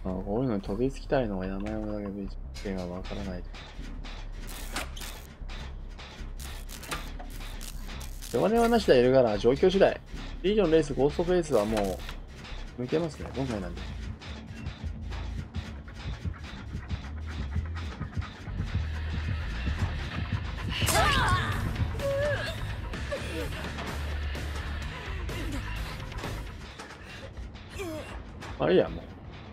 まあ、こういうのに飛びつきたいのが山々だけど、一点がわからない。弱音はなしではいるから、状況次第。リージョンレース、ゴーストフェイスはもう、抜けますね。今回なんで。まあいいや、もう。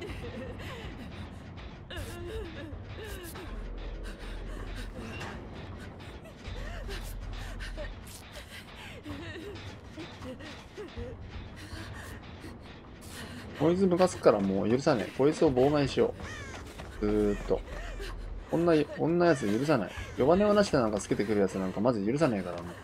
こいつムカつくからもう許さねえ。こいつを妨害しよう。こんなやつ許さない。弱音はなしでなんかつけてくるやつなんかまず許さねえからも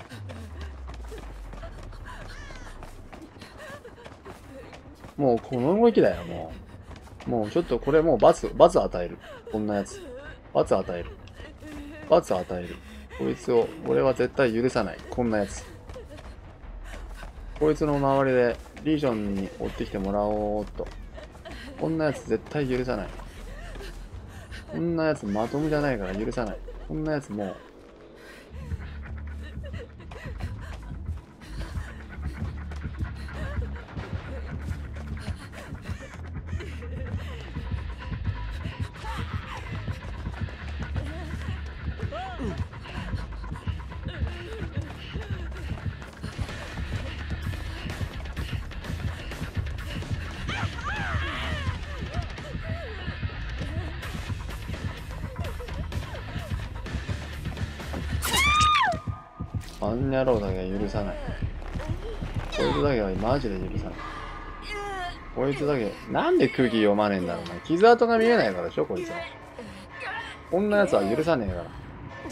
う。もうこの動きだよ、もう。もうちょっとこれもう罰与える。こんなやつ。罰与える。罰与える。こいつを俺は絶対許さない。こんなやつ。こいつの周りでリージョンに追ってきてもらおうっと。こんなやつ絶対許さない。こんなやつまともじゃないから許さない。こんなやつもう。あん野郎だけは許さない。こいつだけはマジで許さない。こいつだけ、なんで空気読まねえんだろうな。傷跡が見えないからでしょ、こいつは。こんな奴は許さねえから。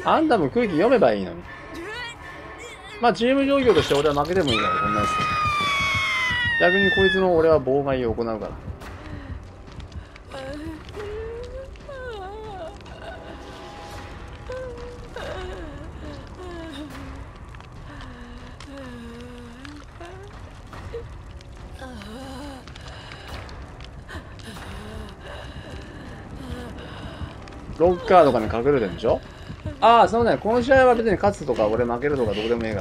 あんたも空気読めばいいのに。まあ、チーム状況として俺は負けてもいいから、こんな奴。逆にこいつの俺は妨害を行うから。ロッカーとかに隠れてるんでしょ。ああ、そうね。この試合は別に勝つとか俺負けるとかどうでもいいから。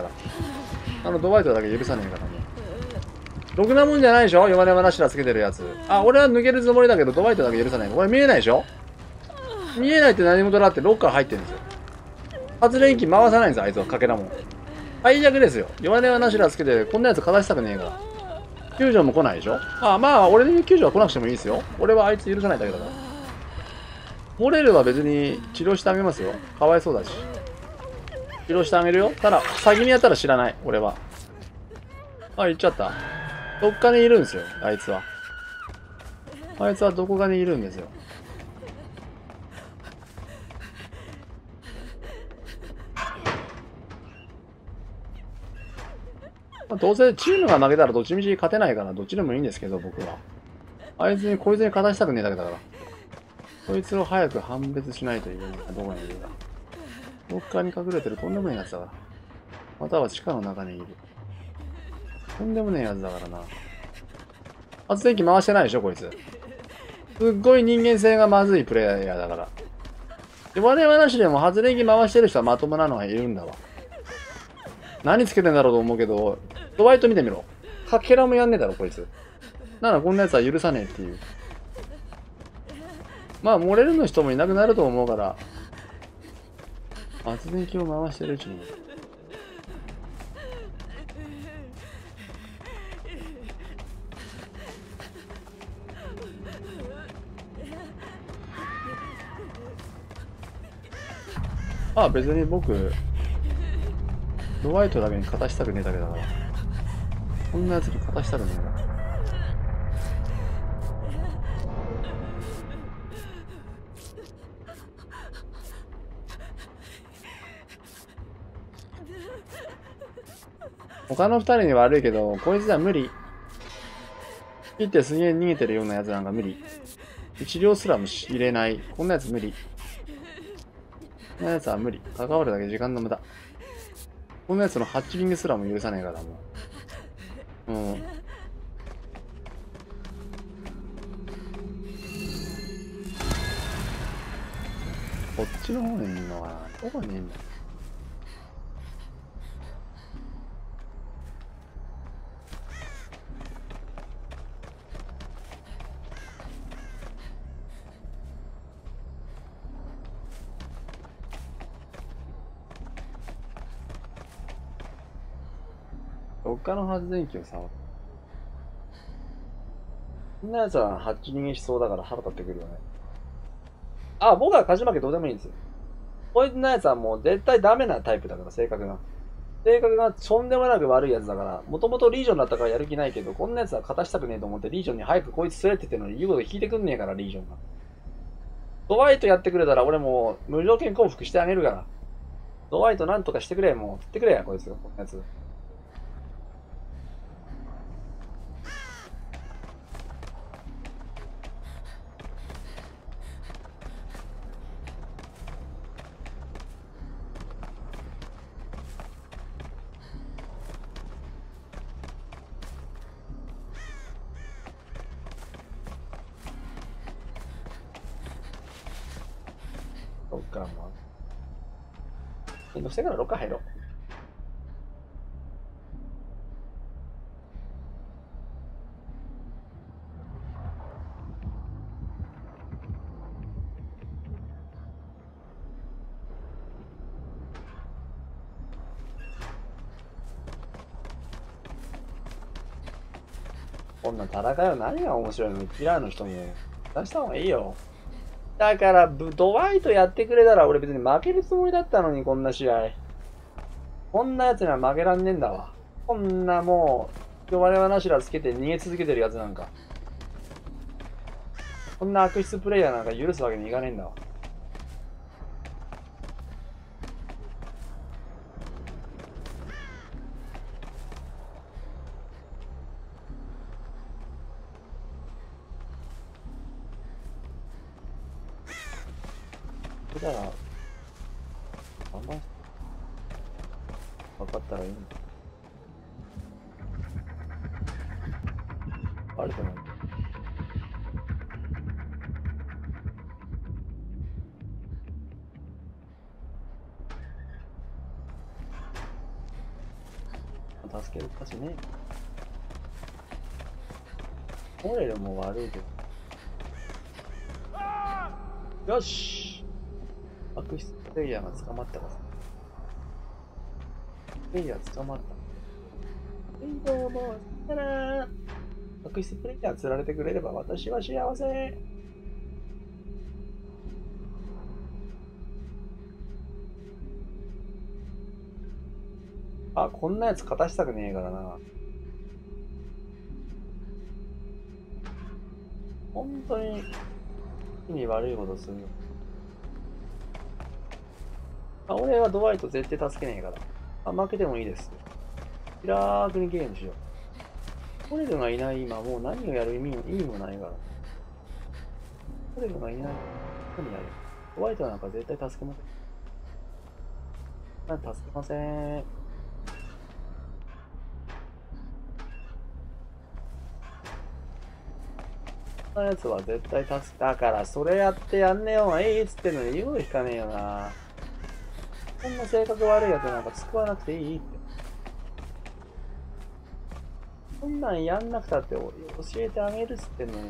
ドバイトだけ許さねえからもう。ろくなもんじゃないでしょ。弱音なしらつけてるやつ。あ、俺は抜けるつもりだけどドバイトだけ許さない。これ見えないでしょ。見えないって何事だってロッカー入ってるんですよ。発電機回さないんですよ、あいつは。かけらもん。最悪ですよ。弱音はなしらつけて、こんなやつ勝たしたくねえから。救助も来ないでしょ。あ、まあ、俺に救助は来なくてもいいですよ。俺はあいつ許さないだけだから。モレルは別に治療してあげますよ。かわいそうだし。治療してあげるよ。ただ、先にやったら知らない。俺は。あ、行っちゃった。どっかにいるんですよ、あいつは。あいつはどこかにいるんですよ。まあ、どうせチームが負けたらどっちみち勝てないからどっちでもいいんですけど、僕は。あいつにこいつに勝たしたくねえだけだから。こいつを早く判別しないといけないか、どこにいるか。どっかに隠れてるとんでもないやつだから。または地下の中にいる。とんでもねえやつだからな。発電機回してないでしょ、こいつ。すっごい人間性がまずいプレイヤーだから。弱音はなしでも発電機回してる人はまともなのはいるんだわ。何つけてんだろうと思うけど、ドバイト見てみろ。かけらもやんねえだろ、こいつ。ならこんな奴は許さねえっていう。まあ、漏れるの人もいなくなると思うから、発電機を回してるうちに。ああ、別に僕、ドワイトだけに勝たしたくねえだけだから。こんな奴に勝たしたくねえから。他の二人に悪いけど、こいつは無理。切ってすげえ逃げてるようなやつなんか無理。治療すらも入れない。こんなやつ無理。こんなやつは無理。関わるだけ時間の無駄。こんなやつのハッチリングすらも許さねえからもう。 ちの方にいんのかな。どこにいんの？どっかの発電機を触る。そんな奴は発注逃げしそうだから腹立ってくるよね。あ、僕は勝ち負けどうでもいいんですよ。こいつのやつはもう絶対ダメなタイプだから、性格が。性格がとんでもなく悪いやつだから、もともとリージョンだったからやる気ないけど、こんなやつは勝たしたくねえと思ってリージョンに早くこいつ連れてってのに言うこと聞いてくんねえから、リージョンが。ドワイトやってくれたら俺もう無条件降伏してあげるから。ドワイトなんとかしてくれ、もう。振ってくれや、こいつ。こんなやつ。そっからもう。乗せてから6回入ろう。こんな戦いは何が面白いの？キラーの人も出した方がいいよ。だから、ドワイトやってくれたら俺別に負けるつもりだったのに、こんな試合。こんなやつには負けらんねえんだわ。こんなもう、弱々なしらつけて逃げ続けてるやつなんか。こんな悪質プレイヤーなんか許すわけにいかねえんだわ。だから、あんま、分かったらいいんだ。あれでもいい。助ける価値ねえ。モレルも悪いけど。よし！悪質プレイヤーが捕まったから。プレイヤー捕まった。どうも、さよなら。悪質プレイヤー釣られてくれれば私は幸せ。あ、こんなやつ勝たしたくねえからな。本当に意味悪いことするよ。あ、俺はドワイト絶対助けねえから。あ、負けてもいいです。気楽にゲームしよう。トレルがいない今もう何をやる意味もないから。トレルがいない何やる？ドワイトなんか絶対助けません。助けません。このやつは絶対助けたから、それやってやんねえよがいいっつってんのに言うしかねえよな。こんな性格悪いやつなんか救わなくていいって。こんなんやんなくたって教えてあげるっつってんのに。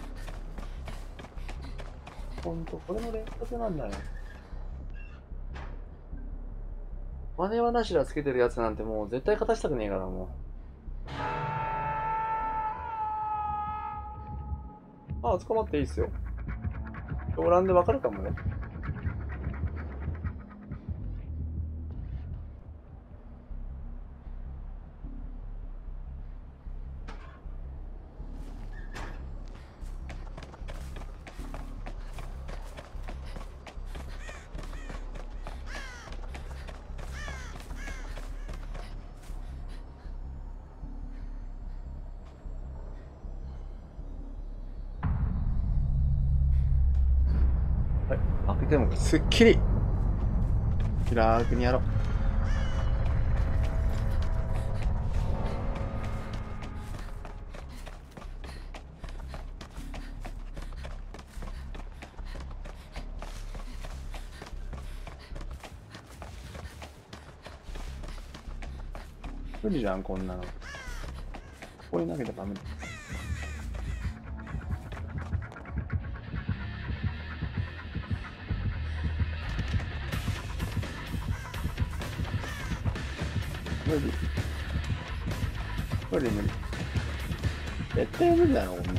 ほんと、これの連発なんだよ。マネはなしらつけてるやつなんてもう絶対勝たしたくねえからもう。ああ、捕まっていいっすよ。動乱でわかるかもね。はい、開けてもすっきり気楽にやろう。 無理じゃん、こんなの。ここに投げたらダメだ。無理。無理無理。絶対無理だろ、こんなの。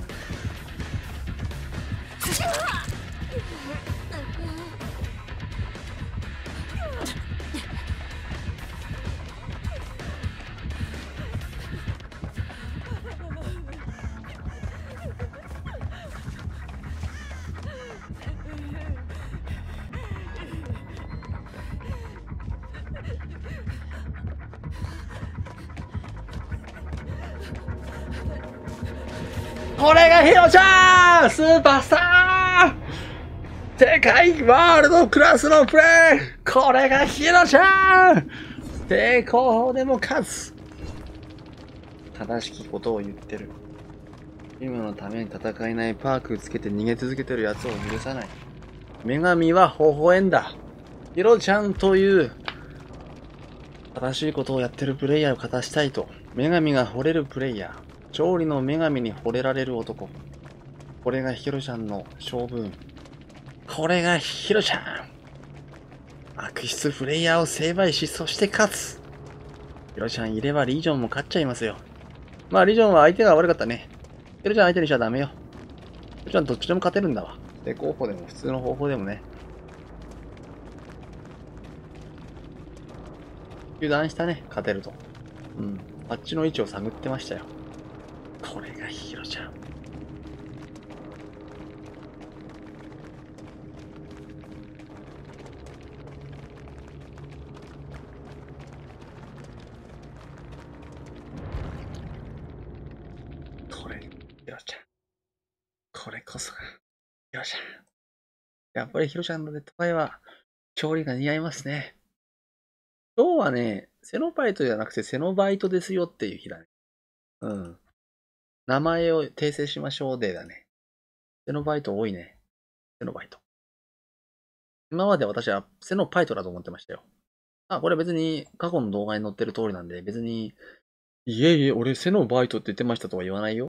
これがヒロちゃんスーパースター世界ワールドクラスのプレーこれがヒロちゃん成功でも勝つ正しきことを言ってる。今のために戦えないパークつけて逃げ続けてる奴を許さない。女神は微笑んだ。ヒロちゃんという正しいことをやってるプレイヤーを勝たしたいと女神が惚れるプレイヤー。勝利の女神に惚れられる男。これがヒロちゃんの勝負運。これがヒロちゃん。悪質プレイヤーを成敗し、そして勝つ。ヒロちゃんいればリージョンも勝っちゃいますよ。まあリージョンは相手が悪かったね。ヒロちゃん相手にしちゃダメよ。ヒロちゃんどっちでも勝てるんだわ。正攻法でも普通の方法でもね。油断したね、勝てると。うん。あっちの位置を探ってましたよ。これがヒロちゃん。これ、ヒロちゃん。これこそが、ヒロちゃん。やっぱりヒロちゃんのネットパイは、勝利が似合いますね。今日はね、セノバイトじゃなくてセノバイトですよっていう日だね。うん。名前を訂正しましょうでだね。セノバイト多いね。セノバイト。今まで私はセノパイトだと思ってましたよ。あ、これ別に過去の動画に載ってる通りなんで、別に、いえいえ、俺セノバイトって言ってましたとは言わないよ。